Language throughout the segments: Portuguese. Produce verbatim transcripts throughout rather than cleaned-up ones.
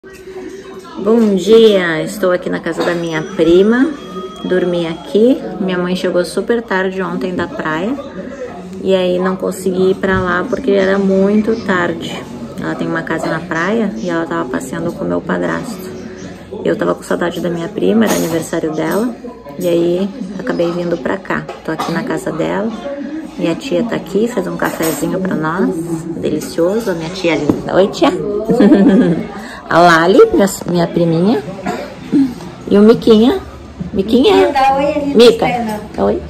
Bom dia, estou aqui na casa da minha prima, dormi aqui. Minha mãe chegou super tarde ontem da praia e aí não consegui ir pra lá porque era muito tarde. Ela tem uma casa na praia e ela tava passeando com o meu padrasto. Eu tava com saudade da minha prima, era aniversário dela, e aí acabei vindo pra cá. Tô aqui na casa dela, minha tia tá aqui, fez um cafezinho pra nós, delicioso. A minha tia linda. Oi, tia! A Lali, minha, minha priminha, e o Miquinha. Miquinha? Mica. Oi.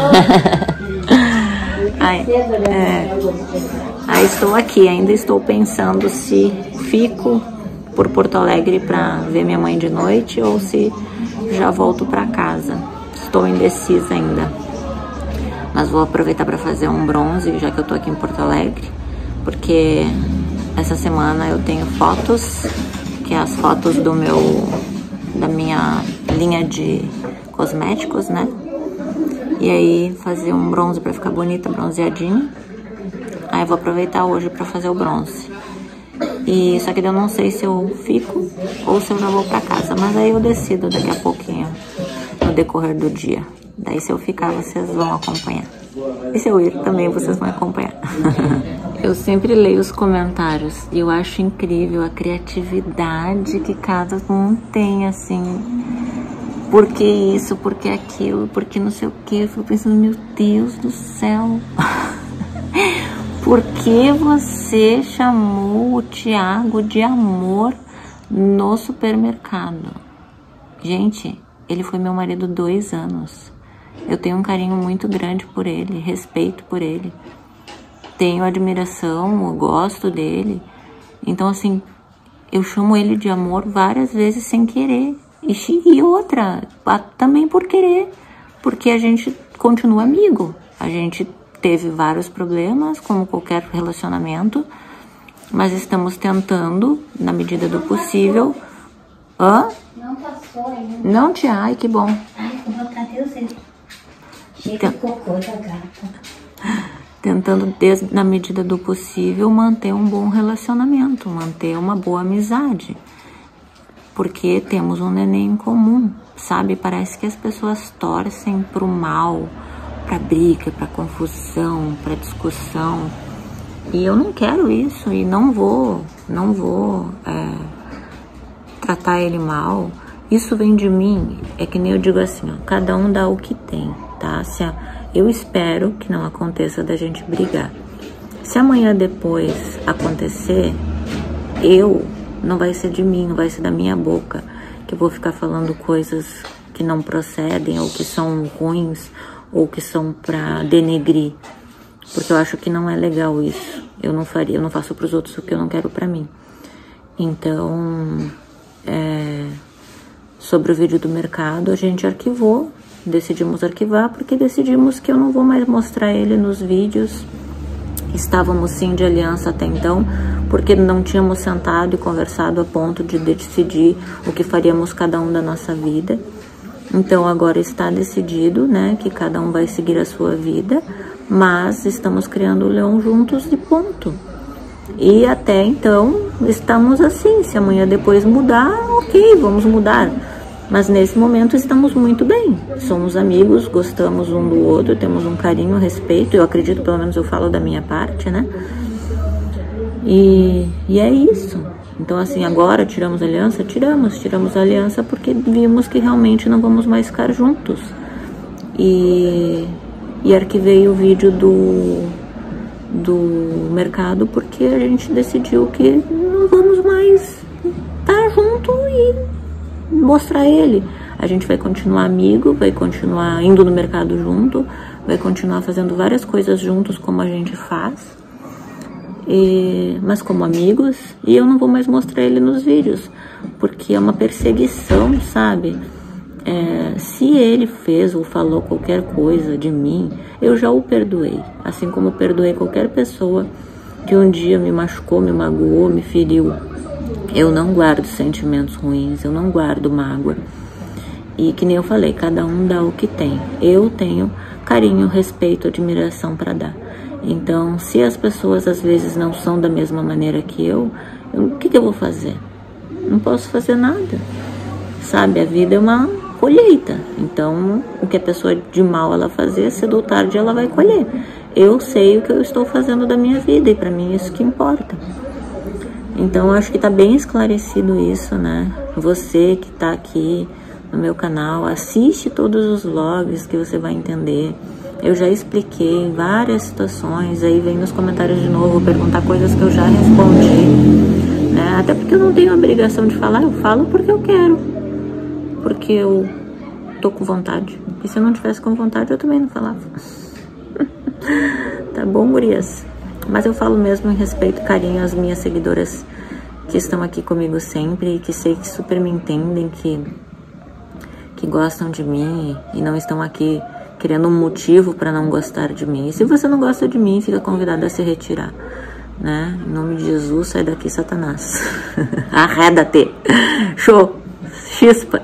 Aí, é, aí estou aqui, ainda estou pensando se fico por Porto Alegre para ver minha mãe de noite ou se já volto para casa. Estou indecisa ainda, mas vou aproveitar para fazer um bronze, já que eu tô aqui em Porto Alegre, porque essa semana eu tenho fotos, que é as fotos do meu, da minha linha de cosméticos, né? E aí fazer um bronze para ficar bonita, bronzeadinha. Aí eu vou aproveitar hoje para fazer o bronze. E só que eu não sei se eu fico ou se eu já vou para casa, mas aí eu decido daqui a pouquinho, no decorrer do dia. Daí se eu ficar, vocês vão acompanhar. E se eu ir, também vocês vão acompanhar. Eu sempre leio os comentários e eu acho incrível a criatividade que cada um tem, assim. Por que isso, por que aquilo, por que não sei o que. Eu fico pensando, meu Deus do céu. Por que você chamou o Thiago de amor no supermercado? Gente, ele foi meu marido dois anos. Eu tenho um carinho muito grande por ele, respeito por ele. Tenho admiração, eu gosto dele. Então, assim, eu chamo ele de amor várias vezes sem querer. E, e outra, também por querer. Porque a gente continua amigo. A gente teve vários problemas, como qualquer relacionamento. Mas estamos tentando, na medida do possível. Hã? Não passou ainda. Não, tia, ai, que bom. Ai, eu vou cadê você? Chega de cocô da gata. Tentando, desde, na medida do possível, manter um bom relacionamento, manter uma boa amizade. Porque temos um neném em comum, sabe? Parece que as pessoas torcem pro mal, pra briga, pra confusão, pra discussão. E eu não quero isso e não vou, não vou é, tratar ele mal. Isso vem de mim, é que nem eu digo assim, ó, cada um dá o que tem, tá? Se a, eu espero que não aconteça da gente brigar. Se amanhã depois acontecer, eu, não vai ser de mim, não vai ser da minha boca, que eu vou ficar falando coisas que não procedem, ou que são ruins, ou que são pra denegrir. Porque eu acho que não é legal isso. Eu não faria, eu não faço pros outros o que eu não quero pra mim. Então, é... sobre o vídeo do mercado, a gente arquivou, decidimos arquivar, porque decidimos que eu não vou mais mostrar ele nos vídeos. Estávamos sim de aliança até então, porque não tínhamos sentado e conversado a ponto de decidir o que faríamos cada um da nossa vida. Então agora está decidido, né, que cada um vai seguir a sua vida, mas estamos criando o leão juntos e ponto. E até então estamos assim, se amanhã depois mudar, ok, vamos mudar. Mas nesse momento estamos muito bem, somos amigos, gostamos um do outro, temos um carinho, respeito, eu acredito, pelo menos eu falo da minha parte, né? E, e é isso. Então assim, agora tiramos a aliança? Tiramos, tiramos a aliança porque vimos que realmente não vamos mais ficar juntos. E, e arquivei o vídeo do, do mercado porque a gente decidiu que não vamos mais estar junto e mostrar ele. A gente vai continuar amigo, vai continuar indo no mercado junto, vai continuar fazendo várias coisas juntos como a gente faz, e, mas como amigos, e eu não vou mais mostrar ele nos vídeos, porque é uma perseguição, sabe? É, se ele fez ou falou qualquer coisa de mim, eu já o perdoei, assim como eu perdoei qualquer pessoa que um dia me machucou, me magoou, me feriu. Eu não guardo sentimentos ruins, eu não guardo mágoa. E que nem eu falei, cada um dá o que tem. Eu tenho carinho, respeito, admiração para dar. Então, se as pessoas às vezes não são da mesma maneira que eu, eu o que, que eu vou fazer? não posso fazer nada, sabe? A vida é uma colheita, então o que a pessoa de mal ela fazer, cedo ou tarde ela vai colher. Eu sei o que eu estou fazendo da minha vida e para mim isso que importa. Então acho que tá bem esclarecido isso, né? Você que tá aqui no meu canal, assiste todos os vlogs que você vai entender. Eu já expliquei em várias situações, aí vem nos comentários de novo perguntar coisas que eu já respondi, né? Até porque eu não tenho obrigação de falar, eu falo porque eu quero, porque eu tô com vontade. E se eu não tivesse com vontade, eu também não falava. Tá bom, gurias? Mas eu falo mesmo em respeito e carinho às minhas seguidoras que estão aqui comigo sempre e que sei que super me entendem, que, que gostam de mim e não estão aqui querendo um motivo para não gostar de mim. E se você não gosta de mim, fica convidado a se retirar, né? Em nome de Jesus, sai daqui, Satanás. Arreda-te. Show. Chispa.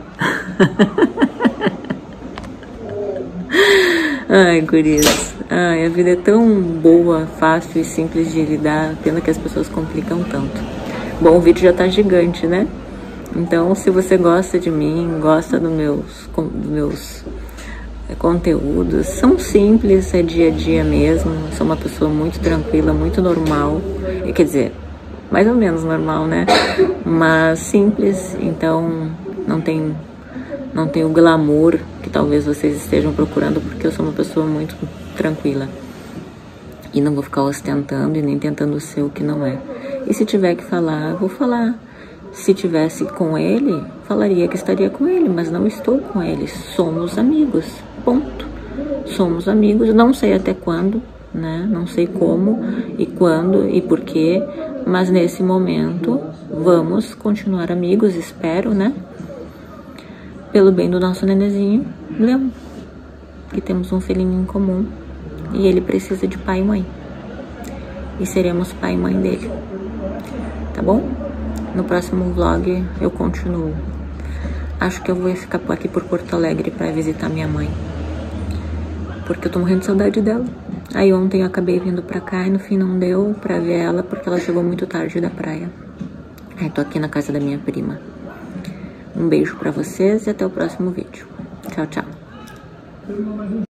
Ai, gurias. Ai, a vida é tão boa, fácil e simples de lidar. Pena que as pessoas complicam tanto. Bom, o vídeo já tá gigante, né? Então, se você gosta de mim, gosta dos meus, dos meus conteúdos, são simples, é dia a dia mesmo. Sou uma pessoa muito tranquila, muito normal. Quer dizer, mais ou menos normal, né? Mas simples, então não tem, não tem o glamour que talvez vocês estejam procurando, porque eu sou uma pessoa muito tranquila. E não vou ficar ostentando e nem tentando ser o que não é. E se tiver que falar, vou falar. Se tivesse com ele, falaria que estaria com ele, mas não estou com ele. Somos amigos, ponto. Somos amigos, não sei até quando, né? Não sei como e quando e porquê, mas nesse momento vamos continuar amigos, espero, né? Pelo bem do nosso nenezinho, Leão, que temos um filhinho em comum e ele precisa de pai e mãe. E seremos pai e mãe dele, tá bom? No próximo vlog eu continuo. Acho que eu vou ficar aqui por Porto Alegre pra visitar minha mãe, porque eu tô morrendo de saudade dela. Aí ontem eu acabei vindo pra cá e no fim não deu pra ver ela, porque ela chegou muito tarde da praia. Aí tô aqui na casa da minha prima. Um beijo pra vocês e até o próximo vídeo. Tchau, tchau.